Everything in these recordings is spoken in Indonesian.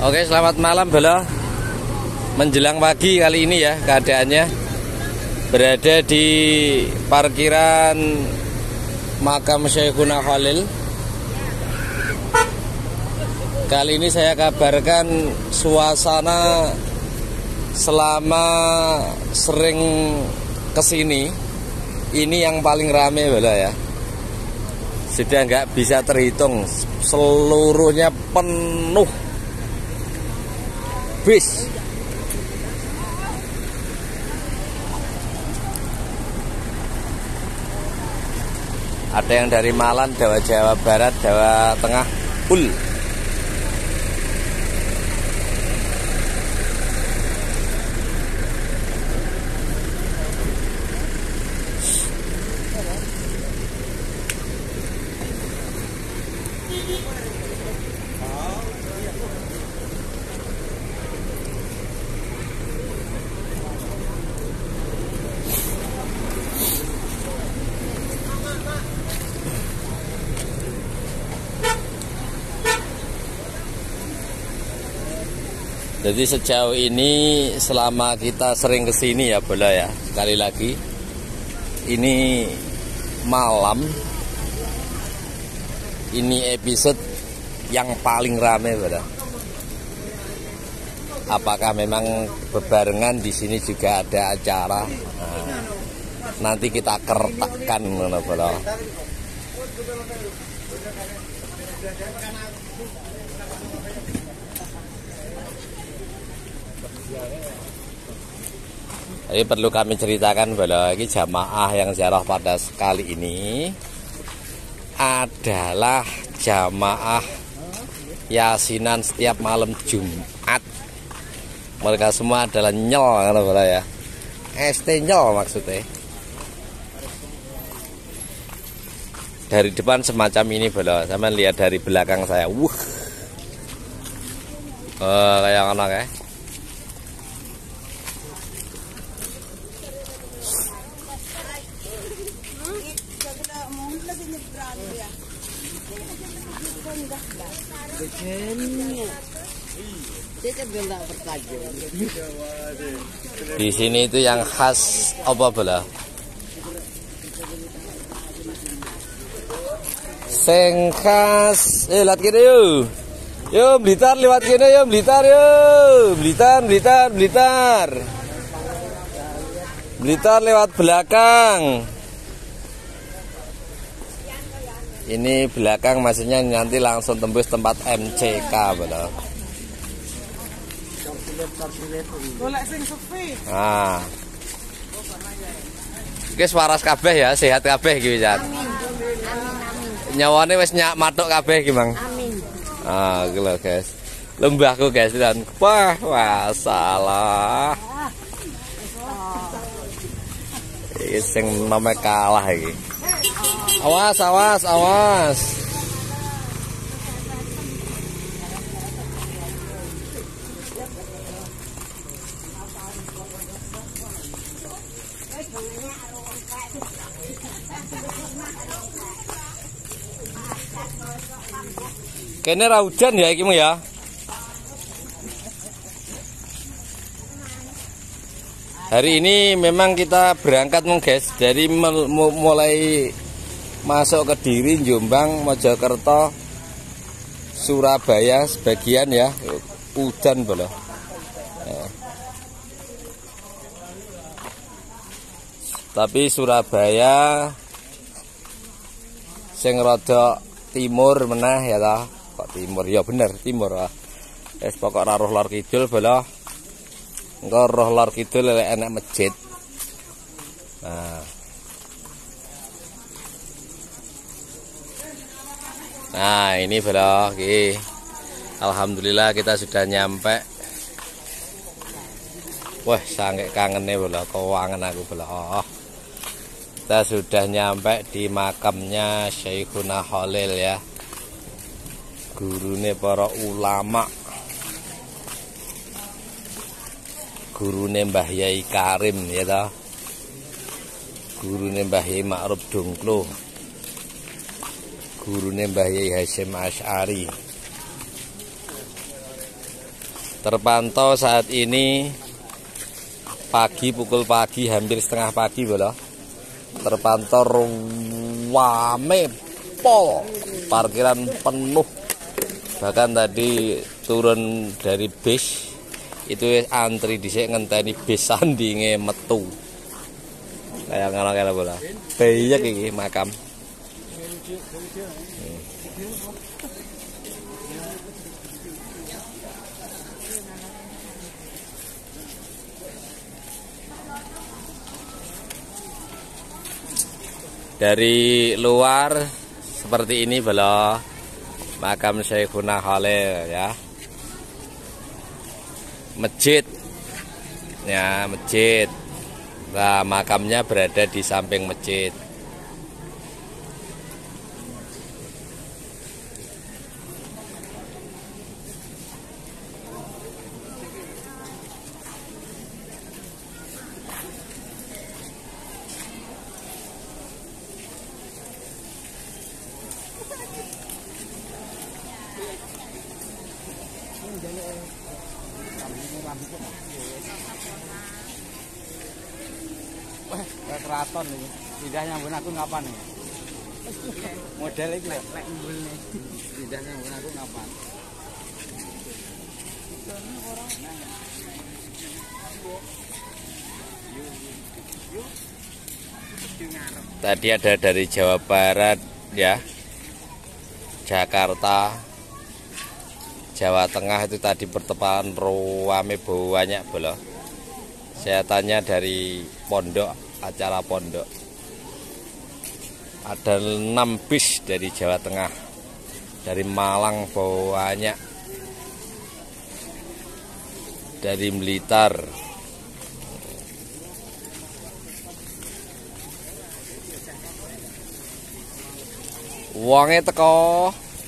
Oke, selamat malam Belo. Menjelang pagi kali ini ya keadaannya. Berada di parkiran makam Syekhuna Khalil. Kali ini saya kabarkan suasana selama sering kesini ini yang paling rame Belo ya. Sudah nggak bisa terhitung, seluruhnya penuh bis. Ada yang dari Malang, Jawa Barat, Jawa Tengah, full. Jadi sejauh ini selama kita sering kesini ya Bola ya, sekali lagi ini malam, ini episode yang paling rame Bola. Apakah memang bebarengan di sini juga ada acara? Nah, nanti kita kertakan Bola. Jadi perlu kami ceritakan bahwa ini jamaah yang ziarah pada kali ini adalah jamaah yasinan setiap malam Jumat. Mereka semua adalah nyel ya. ST nyel maksudnya. Dari depan semacam ini Bala, sama lihat dari belakang saya. Kayak anak ya. Di sini itu yang khas apa Bala? Sing khas, lihat kene yuk. Yo Blitar lewat kene yo Blitar yo. Blitar. Blitar lewat belakang. Ini belakang maksudnya nanti langsung tembus tempat MCK Bala. Nah. Iki waras kabeh ya, sehat kabeh iki Jan. Nyawane wis nyak matuk kabeh iki, Mang. Amin. Ah, iki lho, guys. Lembahku guys dan wah, masalah. Iki sing nome kalah iki. Awas. Kene ra hujan ya iki ya. Hari ini memang kita berangkat guys dari mulai masuk ke Kediri, Jombang, Mojokerto, Surabaya sebagian ya, hujan Bolo. Ya. Tapi Surabaya sing rada timur meneh ya ta. Kok timur ya bener timur lah. Wis pokok ra roh lor kidul Bolo. Engko roh lor kidul enek masjid. Nah ini Bro, oke. Alhamdulillah kita sudah nyampe. Wah sangat kangen nih Bro, kewangan aku Bro. Kita sudah nyampe di makamnya Syekhuna Khalil ya. Gurune para ulama. Gurune Mbah Yai Karim ya toh. Gurune Mbah Yai Ma'ruf Dongklo. Gurune Mbah Yai Hasyim Asy'ari. Terpantau saat ini pukul pagi hampir setengah pagi bola. Terpantau rame pol, parkiran penuh. Bahkan tadi turun dari bis itu antri dhisik ngenteni bis sandinge metu. Kayak ngono bola. Bayek iki makam. Dari luar seperti ini belo makam Syekhuna Khalil ya. Masjid ya, masjid. Nah, makamnya berada di samping masjid. Keraton nih, tidak nyambung aku ngapan nih. Model ini lek mbul nih, tidak nyambung aku ngapan. Tadi ada dari Jawa Barat ya, Jakarta, Jawa Tengah itu tadi pertempatan rame banyak bola. Saya tanya dari pondok, acara pondok, ada 6 bis dari Jawa Tengah, dari Malang banyak, dari Blitar. Uangnya teko.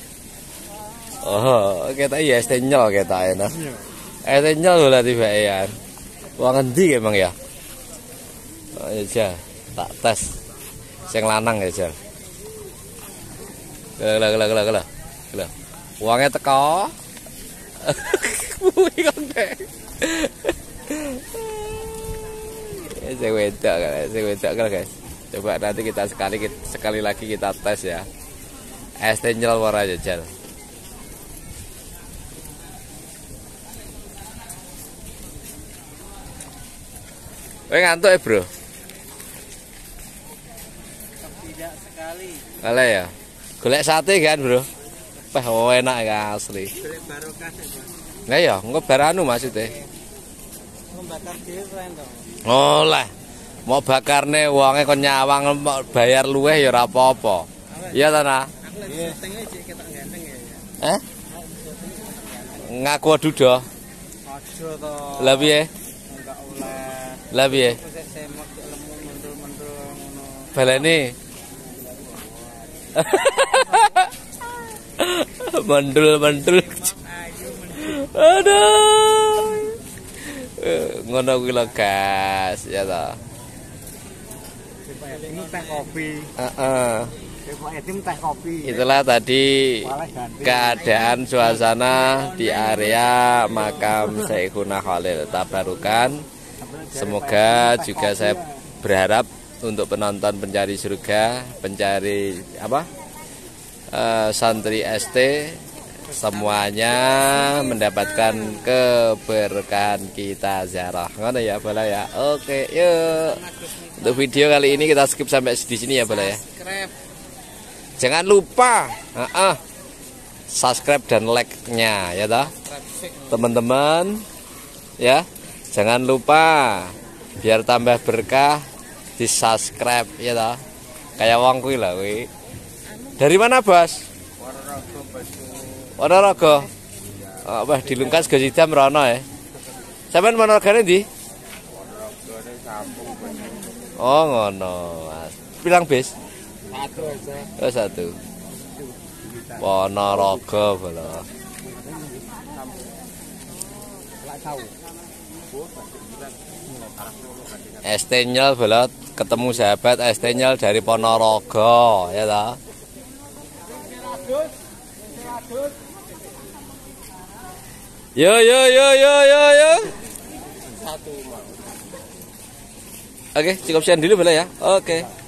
Oh, kita iya stenyol kita enak. Stenyol lah tiba ya. Uang endi emang ya? Oh, ya tak tes. Sing lanang ya, Jal. Gela. Uangnya teko. Kuwi kok dek. Sing wedok guys. Coba nanti kita sekali lagi kita tes ya. Stenyol ora aja, Jal. Weh ngantuk ya bro? Tidak sekali. Kalah ya? Golek sate kan bro? Wah enak ya asli. Golek barokah sih bro. Nggak ya? Nggak baranu maksudnya? Membakar dhewe keren to. Oh lah, mau bakarne uangnya kon nyawang bayar luweh ya ora apa-apa. Iya ta nah? Aku lagi syutingnya cek ketok ganteng ya. Ngaku dudo. Aja to. Lah piye? Enggak oleh. Lah piye? Semok lemu mendul-mendul ngono. Baleni. Mendul. Aduh. Ngono kuwi lho, Gas, ya ta. Ini teh kopi. Heeh. Tim teh kopi. Itulah tadi keadaan suasana di area makam Syekhuna Khalil Tabarukan. Semoga juga saya berharap untuk penonton pencari surga, pencari santri ST semuanya mendapatkan keberkahan kita ziarah. Ngono ya, Bala ya. Oke, yuk. Untuk video kali ini kita skip sampai di sini ya, Bala ya. Jangan lupa subscribe dan like-nya ya toh. Teman-teman ya. Jangan lupa biar tambah berkah di-subscribe ya toh. Kayak wong kuwi lho kuwi. Dari mana, Bos? Ponorogo. Oh, wah dilungkas Gus Idam rono ya. Sampeyan Ponorogone ndi? Oh, ngono, Mas. Bilang bis? Satu aja. Oh, satu. Ponorogo bolo. Estenyel bolo, ketemu sahabat Estenyel dari Ponorogo, ya toh. Yo yo yo yo yo yo. Satu mau. Oke, cukup sekian dulu boleh ya. Oke.